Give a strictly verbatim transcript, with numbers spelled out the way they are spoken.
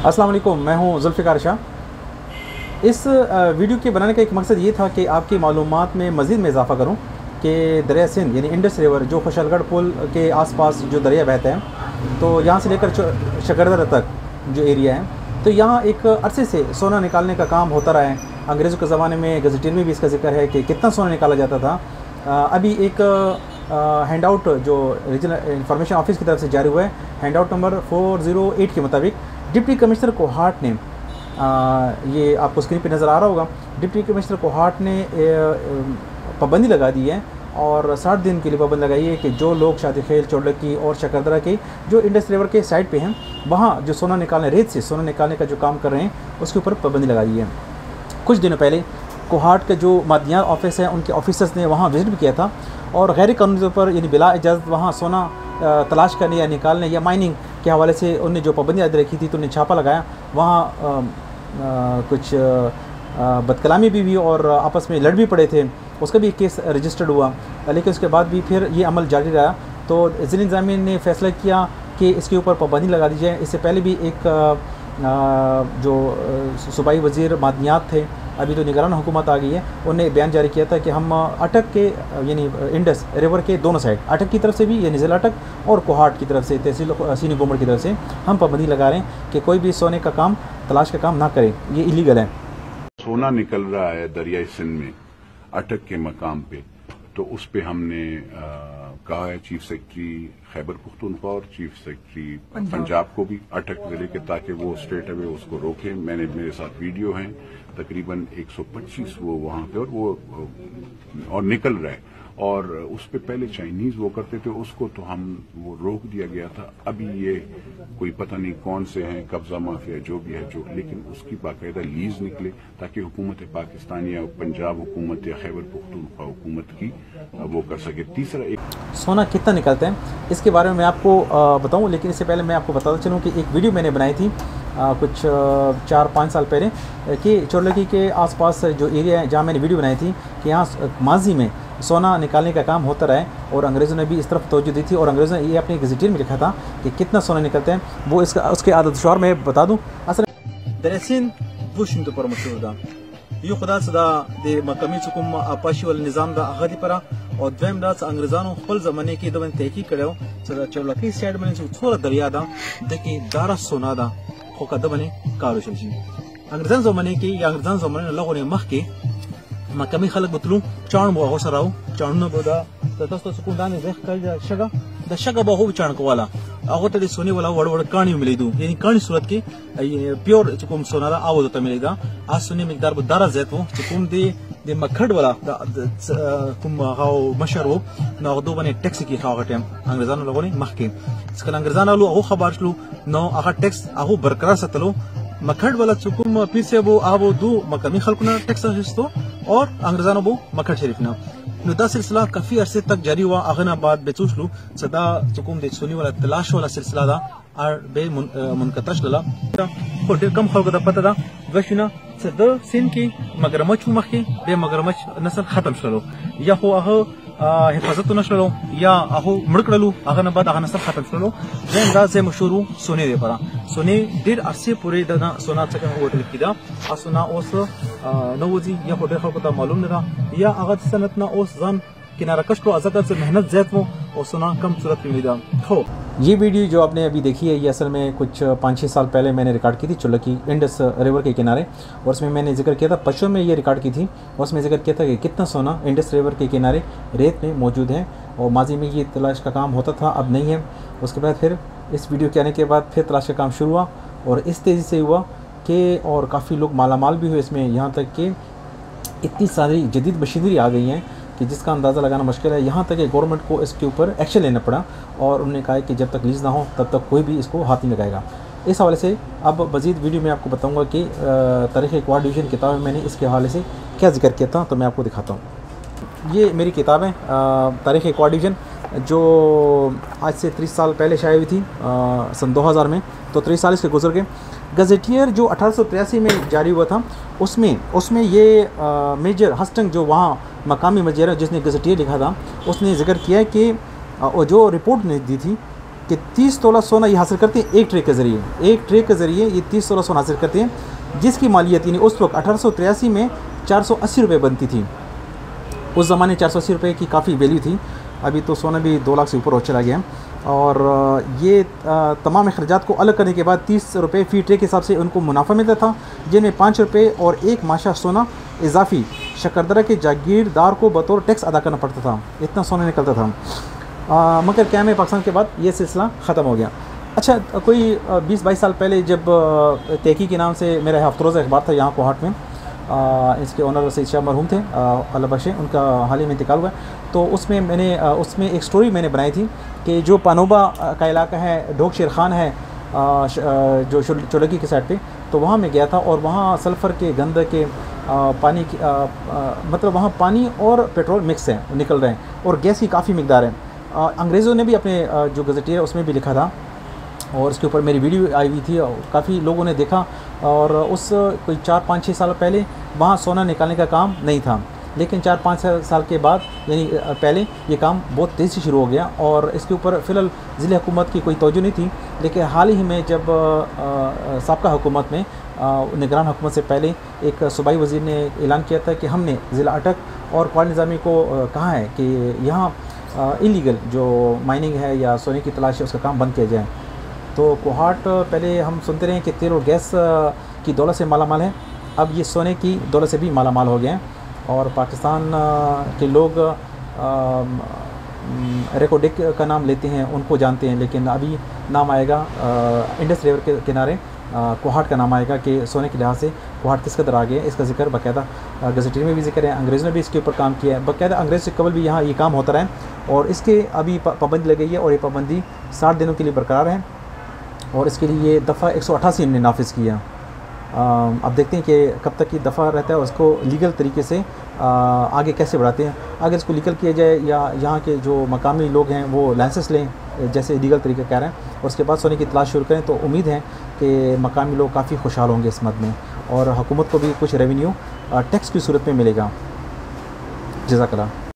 अस्सलाम वालेकुम, मैं हूं जुल्फ़िकार शाह। इस वीडियो के बनाने का एक मकसद ये था कि आपकी मालूमात में मज़ीद में इजाफ़ा करूं कि दरिया सिंध यानी इंडस रिवर जो खुशहालगढ़ पुल के आसपास जो दरिया बहता है, तो यहाँ से लेकर शकरदरा तक जो एरिया है, तो यहाँ एक अरसे से सोना निकालने का काम होता रहा है। अंग्रेज़ों के ज़माने में गज़ेटियर में भी इसका जिक्र है कि कितना सोना निकाला जाता था। अभी एक हैंड आउट जो रीजनल इंफॉर्मेशन ऑफिस की तरफ से जारी हुआ है, hand out number four zero eight के मुताबिक डिप्टी कमिश्नर कोहाट ने, आ, ये आपको स्क्रीन पे नज़र आ रहा होगा, डिप्टी कमिश्नर कोहाट ने पाबंदी लगा दी है और साठ दिन के लिए पाबंदी लगाई है कि जो लोग शादी खेल, चौड़की और शकरदरा के जो इंडस रिवर के साइड पे हैं, वहाँ जो सोना निकालने रेत से सोना निकालने का जो काम कर रहे हैं उसके ऊपर पाबंदी लगा दी है। कुछ दिनों पहले कोहाट के जो मादियार ऑफिस है उनके ऑफिसर्स ने वहाँ विज़िट भी किया था और गैर कानूनी तौर पर यानी बिला इजाज़त वहाँ सोना तलाश करने या निकालने या माइनिंग के हवाले से उन्हें जो पाबंदी आदि रखी थी तो उन्हें छापा लगाया। वहाँ कुछ बदकलामी भी हुई और आपस में लड़ भी पड़े थे, उसका भी एक केस रजिस्टर्ड हुआ, लेकिन उसके बाद भी फिर ये अमल जारी रहा। तो ज़िला इंतज़ामिया ने फैसला किया कि इसके ऊपर पाबंदी लगा दी जाए। इससे पहले भी एक जो सूबाई वज़ीर मादनियात थे, अभी तो निगरान हुकूमत आ गई है, उन्हें बयान जारी किया था कि हम अटक के यानी इंडस रिवर के दोनों साइड, अटक की तरफ से भी यानी ज़िला अटक और कोहाट की तरफ से, तहसील सीनी गोमड़ की तरफ से हम पाबंदी लगा रहे हैं कि कोई भी सोने का काम, तलाश का काम ना करे, ये इलीगल है। सोना निकल रहा है दरियाई सिंध में अटक के मकाम पे, तो उस पे हमने आ, कहा है चीफ सेक्रेटरी खैबर पुख्तूनख्वा और चीफ सेक्रेटरी पंजाब को भी अटक जिले के, ताकि वो स्ट्रेट अवे उसको रोके। मैंने मेरे साथ वीडियो हैं, तकरीबन एक सौ पच्चीस वो वहां पे और वो और निकल रहा है, और उस पे पहले चाइनीज वो करते थे, उसको तो हम वो रोक दिया गया था। अभी ये कोई पता नहीं कौन से हैं, कब्जा माफिया जो भी है जो, लेकिन उसकी बाकायदा लीज निकले ताकि हुकूमत पाकिस्तान या पंजाब हुकूमत या खैबर पुख्तूनख्वा हुकूमत की वो कर सके। तीसरा, एक सोना कितना निकलता है इसके बारे में मैं आपको बताऊं, लेकिन इससे पहले मैं आपको बताता चलूं कि एक वीडियो मैंने बनाई थी आ, कुछ चार पाँच साल पहले कि चौड़की के आसपास जो एरिया है जहाँ मैंने वीडियो बनाई थी कि यहाँ माजी में सोना निकालने का काम होता रहा है और अंग्रेज़ों ने भी इस तरफ तवज्जो दी थी और अंग्रेज़ों ने ये अपने गज़ेटियर में लिखा था कि कितना सोना निकलता है। वो इसका उसके आदत शुमार में बता दूँ। असल दरअसल वो शिंदो पर मशहूर था यो खुदा सदा दे मकामी चुकुम आपाशी वाले निज़ाम दा आगादी परा और द्वैम रात अंग्रेज़ानों खपल ज़माने की दवन तहकीक करो सदा चौड़की साइड में थोड़ा दरिया दा दके दारा सोना दा खोका दबने कारो शमशी अंग्रेज़ान ज़माने की या अंग्रेज़ान ज़माने लोगों ने मख के मकामी खलक बतलू चाण बो हो सराउ चाण न बोदा ततस्तो सुकुंदान देख कर शगा द शगा बो चाण को वाला आगो तदी सोने वाला वड़ वड़ काणी मिलेदू यानी काणी सूरत के प्योर चुकुम सोनारा आवो तो मिलेगा आज सुने मिकदार बो दारा जैतो चुकुम दे दे मखड वाला कुम हाउ मशरो न दो बने टैक्स की खावा टाइम अंग्रेज़ान लोगों ने मख के इसका अंग्रेज़ान लो ओ खबर लो नो आगा टैक्स आगो बरकरार सतलो मखड वाला चुकुम फिर से वो आवो दो मकामी खलकुना टैक्स हिस्तो और अंग्रेज़ानों वो मखड शरीफ ना नुदा सिलसिला काफी अरसे तक जारी हुआ। आगना बाद बेचूसलू सदा चुकुम दे सोनी वाला तलाश वाला सिलसिला दा और बे मुनकतश लला होटल कम खलक दा पता दा वशना सदा सिन की मगरमच मखी बे मगरमच नस्ल खत्म शलो या हो आहो हिफाजत नशलो या आहो मड़कड़लू आगना बाद आगना नस्ल खत्म शलो जैन दा से मशहूर सोने दे परा सोने देर अरसे पूरे दना सोना चका होटल किदा आ सोना ओस नवजी या होटल खलक दा मालूम ना या आगत सनत ना ओस जन किनारा कष्ट अजक से मेहनत जैत वो और सुना कम सूरत में मिला हो। ये वीडियो जो आपने अभी देखी है ये असल में कुछ पाँच छः साल पहले मैंने रिकॉर्ड की थी चौड़की इंडस रिवर के किनारे, और उसमें मैंने जिक्र किया था, पश्चिम में ये रिकॉर्ड की थी और उसमें जिक्र किया था कि कितना सोना इंडस रिवर के किनारे रेत में मौजूद है और माजी में ये तलाश का काम होता था, अब नहीं है। उसके बाद फिर इस वीडियो के आने के बाद फिर तलाश का काम शुरू हुआ और इस तेज़ी से हुआ कि और काफ़ी लोग मालामाल भी हुए इसमें, यहाँ तक कि इतनी सारी जदीद मशीनरी आ गई हैं कि जिसका अंदाज़ा लगाना मुश्किल है। यहाँ तक कि गवर्नमेंट को इसके ऊपर एक्शन लेना पड़ा और उन्होंने कहा कि जब तक लीज ना हो तब तक कोई भी इसको हाथ नहीं लगाएगा। इस हवाले से अब मज़ीद वीडियो में आपको बताऊँगा कि तारीख़ क्वाड डिवीज़न किताब में मैंने इसके हवाले से क्या जिक्र किया था, तो मैं आपको दिखाता हूँ। ये मेरी किताब है तारीख़ क्वाड डिवीज़न, जो आज से तीस साल पहले शाये हुई थी सन दो हज़ार में, तो तीस साल इसके गुजर गए। गज़ेटियर जो अठारह सौ तिरासी में जारी हुआ था उसमें उसमें ये आ, मेजर हस्टंग जो वहाँ मकामी मजीर जिसने गज़ेटियर लिखा था उसने जिक्र किया कि और जो रिपोर्ट ने दी थी कि तीस तोला सोना ये हासिल करते हैं एक ट्रे के ज़रिए, एक ट्रे के ज़रिए ये तीस तोला सोना हासिल करते हैं, जिसकी मालियत यानी उस वक्त अठारह सौ तिरासी में चार सौ अस्सी रुपये बनती थी। उस ज़माने चार सौ अस्सी रुपये की काफ़ी वैल्यू थी। अभी तो सोना भी दो लाख से ऊपर हो चला गया। और ये तमाम अखराजात को अलग करने के बाद तीस रुपये फ़ी ट्रे के हिसाब से उनको मुनाफा मिलता था, जिनमें पाँच रुपये और एक माशा सोना इजाफी शक्करदरा के जागीरदार को बतौर टैक्स अदा करना पड़ता था। इतना सोना निकलता था। आ, मगर क्या में पाकिस्तान के बाद ये सिलसिला ख़त्म हो गया। अच्छा, कोई बीस बाईस साल पहले जब तहक़ीक़ के नाम से मेरा हफ्तरोज़ा अखबार था यहाँ कोहाट में, आ, इसके ओनर सईद शाह मरहूम थे, अल्लाह बख्शे, उनका हाल ही में इंतकाल हुआ। तो उसमें मैंने आ, उसमें एक स्टोरी मैंने बनाई थी कि जो पानोबा का इलाका है, ढोक शेर खान है, आ, श, आ, जो चोलकी के साइड पे, तो वहाँ मैं गया था और वहाँ सल्फ़र के गंद के आ, पानी की आ, आ, मतलब वहाँ पानी और पेट्रोल मिक्स है, निकल रहे हैं, और गैस की काफ़ी मिकदार है। अंग्रेज़ों ने भी अपने आ, जो गज़टियर उसमें भी लिखा था, और इसके ऊपर मेरी वीडियो आई हुई थी और काफ़ी लोगों ने देखा। और उस कोई चार पाँच छः साल पहले वहाँ सोना निकालने का काम नहीं था, लेकिन चार पाँच साल के बाद यानी पहले ये काम बहुत तेज़ी से शुरू हो गया। और इसके ऊपर फ़िलहाल ज़िला हुकूमत की कोई तवज्जो नहीं थी, लेकिन हाल ही में जब साबका हुकूमत में निगरान हुकूमत से पहले एक सूबाई वज़ीर ने ऐलान किया था कि हमने ज़िला अटक और क्वार निज़ामी को कहा है कि यहाँ इलीगल जो माइनिंग है या सोने की तलाश है उसका काम बंद किया जाए। तो कोहाट पहले हम सुनते रहे कि तेल और गैस की दौलत से माला माल है, अब ये सोने की दौलत से भी माला माल हो गए हैं। और पाकिस्तान के लोग रेकोडिक का नाम लेते हैं, उनको जानते हैं, लेकिन अभी नाम आएगा इंडस रिवर के किनारे कोहाट का नाम आएगा कि सोने के लिहाज से कोहाट किस कदर आ गया है। इसका जिक्र बाकायदा गज़टियर में भी जिक्र है, अंग्रेज़ों ने भी इसके ऊपर काम किया है, बाकायदा अंग्रेज़ से कबल भी यहाँ ये काम होता रहा है। और इसके अभी पाबंदी लगी है और ये पाबंदी साठ दिनों के लिए बरकरार है, और इसके लिए ये दफ़ा एक सौ अट्ठासी हमने नाफिज़ किया। अब देखते हैं कि कब तक ये दफ़ा रहता है और उसको लीगल तरीके से आ, आगे कैसे बढ़ाते हैं। अगर इसको लीगल किया जाए या यहाँ के जो मकामी लोग हैं वो लाइसेंस लें जैसे लीगल तरीके कह रहे हैं, और उसके बाद सोने की तलाश शुरू करें, तो उम्मीद है कि मकामी लोग काफ़ी खुशहाल होंगे इस मद में, और हुकूमत को भी कुछ रेवेन्यू टैक्स की सूरत में मिलेगा। जज़ाकल्लाह।